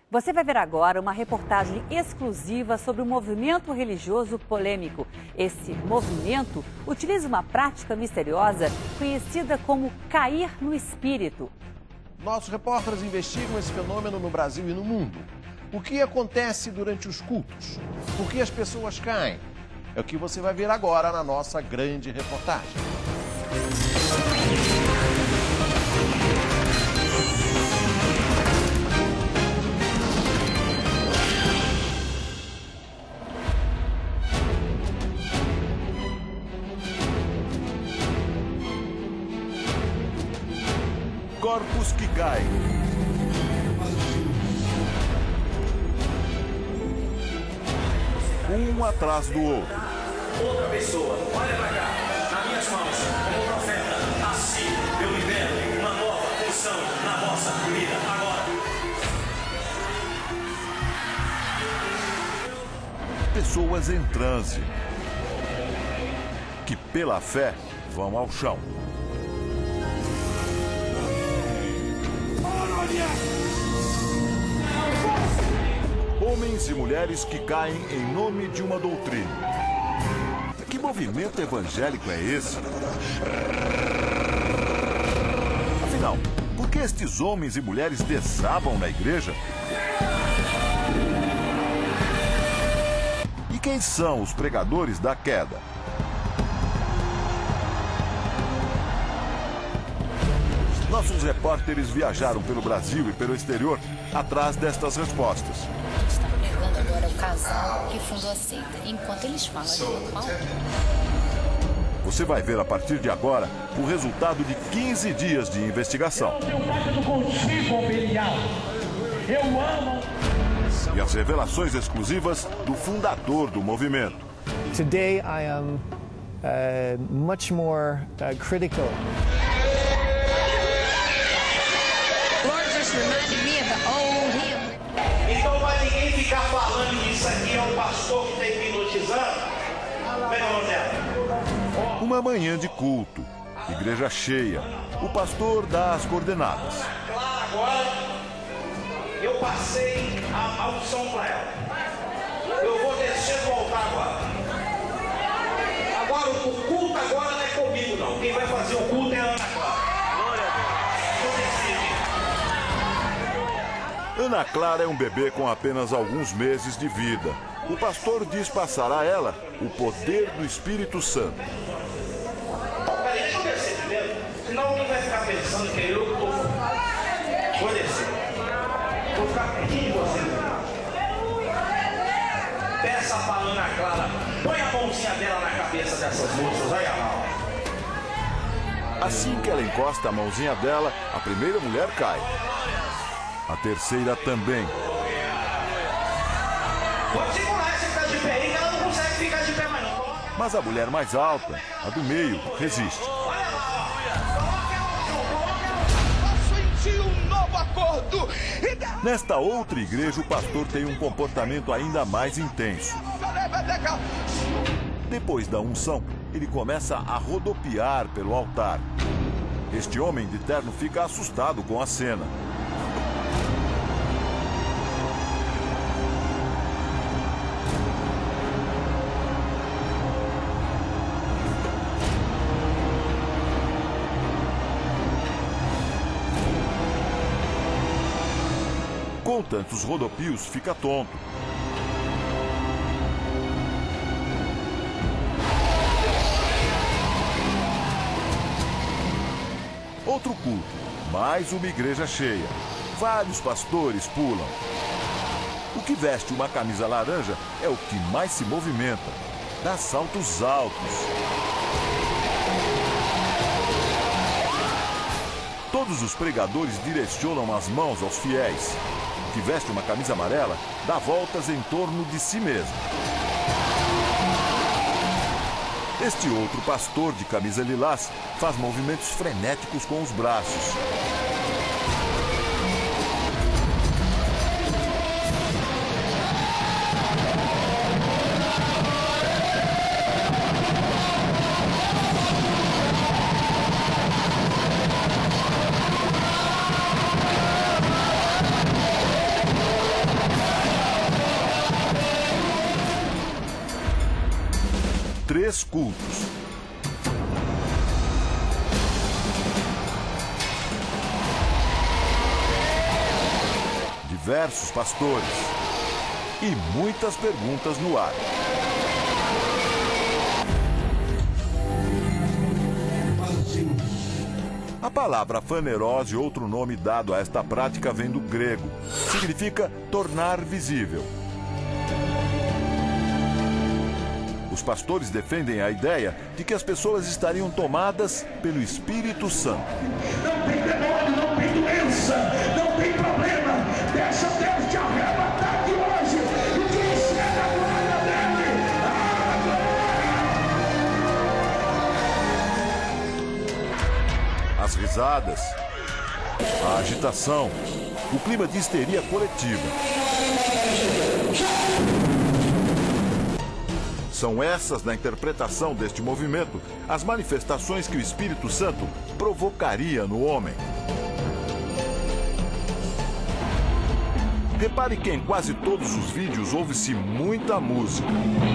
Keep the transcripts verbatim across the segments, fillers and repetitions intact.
Você vai ver agora uma reportagem exclusiva sobre um movimento religioso polêmico. Esse movimento utiliza uma prática misteriosa conhecida como cair no espírito. Nossos repórteres investigam esse fenômeno no Brasil e no mundo. O que acontece durante os cultos? Por que as pessoas caem? É o que você vai ver agora na nossa grande reportagem. Corpos que caem. Um atrás do outro. Outra pessoa, olha pra cá, nas minhas mãos, como profeta, assim eu libero uma nova porção na vossa vida agora. Pessoas em transe, que pela fé vão ao chão. Homens e mulheres que caem em nome de uma doutrina. Que movimento evangélico é esse? Afinal, por que estes homens e mulheres desabam na igreja? E quem são os pregadores da queda? Nossos repórteres viajaram pelo Brasil e pelo exterior atrás destas respostas. Está pregando agora o casal que fundou a seita. Enquanto eles falam de normal. Você vai ver a partir de agora o resultado de quinze dias de investigação. Eu tenho pacto contigo, Belial. Eu amo. E as revelações exclusivas do fundador do movimento. Today I am uh, much more uh, critical. Então vai ninguém ficar falando que isso aqui é o pastor que está hipnotizando? Como é que é o nome dela? Uma manhã de culto, igreja cheia, o pastor dá as coordenadas. Claro, agora eu passei a, a unção para ela. Eu vou descer do altar agora. Agora o culto agora não é comigo não. Quem vai fazer o culto é a Ana Clara. Ana Clara é um bebê com apenas alguns meses de vida. O pastor diz passar a ela o poder do Espírito Santo. Peraí, deixa eu descer primeiro, senão alguém vai ficar pensando que eu estou... Vou descer. Vou ficar pertinho de você. Peça para a Ana Clara, põe a mãozinha dela na cabeça dessas moças, olha lá. Assim que ela encosta a mãozinha dela, a primeira mulher cai. A terceira também. Pode segurar essa que está de pé aí, que ela não consegue ficar de pé mais não. Mas a mulher mais alta, a do meio, resiste. Olha lá. Senti um novo acordo. Nesta outra igreja, o pastor tem um comportamento ainda mais intenso. Depois da unção, ele começa a rodopiar pelo altar. Este homem de terno fica assustado com a cena. Com tantos rodopios, fica tonto. Outro culto, mais uma igreja cheia. Vários pastores pulam. O que veste uma camisa laranja é o que mais se movimenta. Dá saltos altos. Todos os pregadores direcionam as mãos aos fiéis. O que veste uma camisa amarela dá voltas em torno de si mesmo. Este outro pastor de camisa lilás faz movimentos frenéticos com os braços. três cultos. Diversos pastores e muitas perguntas no ar. A palavra fanerose, outro nome dado a esta prática, vem do grego. Significa tornar visível. Os pastores defendem a ideia de que as pessoas estariam tomadas pelo Espírito Santo. Não tem demônio, não tem doença, não tem problema. Deixa Deus te arrebatar de hoje. E quem chega a glória dele? As risadas, a agitação, o clima de histeria coletiva. São essas, na interpretação deste movimento, as manifestações que o Espírito Santo provocaria no homem. Repare que em quase todos os vídeos ouve-se muita música.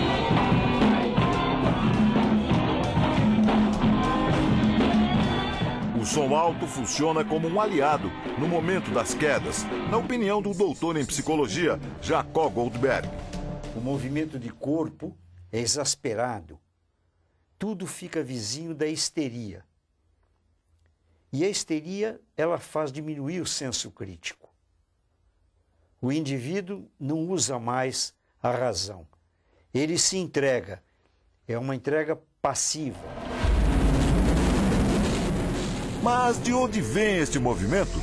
O som alto funciona como um aliado no momento das quedas, na opinião do doutor em psicologia, Jacob Goldberg. O movimento de corpo é exasperado. Tudo fica vizinho da histeria. E a histeria, ela faz diminuir o senso crítico. O indivíduo não usa mais a razão. Ele se entrega. É uma entrega passiva. Mas de onde vem este movimento?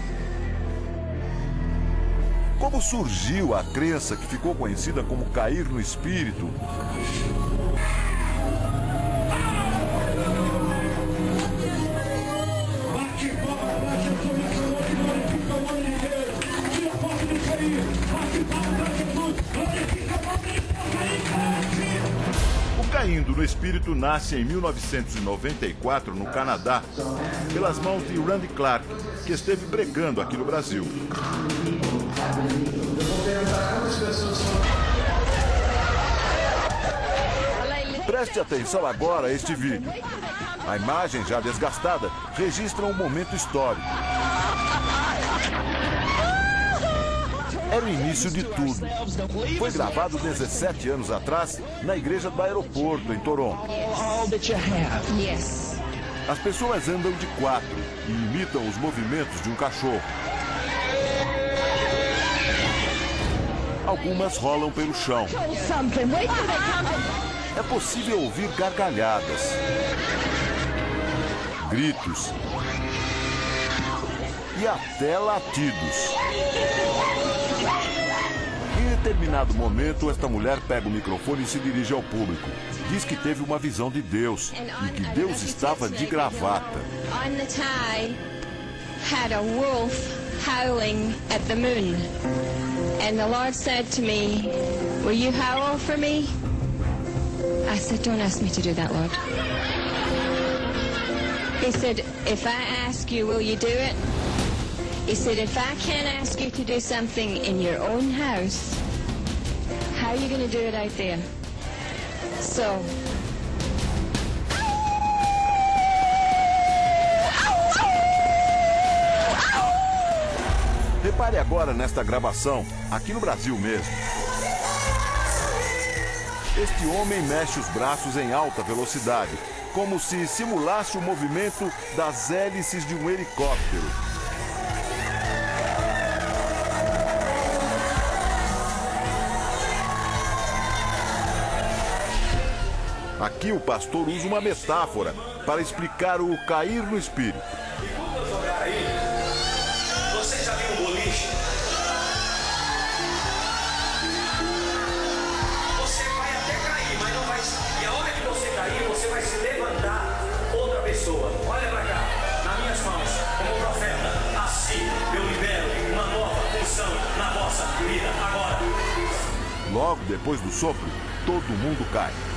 Como surgiu a crença que ficou conhecida como cair no espírito? O Caindo no Espírito nasce em mil novecentos e noventa e quatro no Canadá, pelas mãos de Randy Clark, que esteve pregando aqui no Brasil. Preste atenção agora a este vídeo. A imagem, já desgastada, registra um momento histórico. Era o início de tudo. Foi gravado dezessete anos atrás na igreja do aeroporto, em Toronto. As pessoas andam de quatro e imitam os movimentos de um cachorro. Algumas rolam pelo chão. É possível ouvir gargalhadas, gritos e até latidos. Em determinado momento, esta mulher pega o microfone e se dirige ao público. Diz que teve uma visão de Deus e que Deus estava de gravata. On the tide had a wolf howling at the moon. And the Lord said to me, "Will you howl for me?" I said, "Don't ask me to do that, Lord." He said, "If I ask you, will you do it?" He said, "If I can't ask you to do something in your own house, how are you going to do it out there?" So, repare agora nesta gravação, aqui no Brasil mesmo. Este homem mexe os braços em alta velocidade, como se simulasse o movimento das hélices de um helicóptero. Aqui o pastor usa uma metáfora para explicar o cair no espírito. Você já viu um boliche? Você vai até cair, mas não vai. E a hora que você cair, você vai se levantar outra pessoa. Olha pra cá, nas minhas mãos, como profeta, assim eu libero uma nova função na vossa vida agora. Logo depois do sopro, todo mundo cai.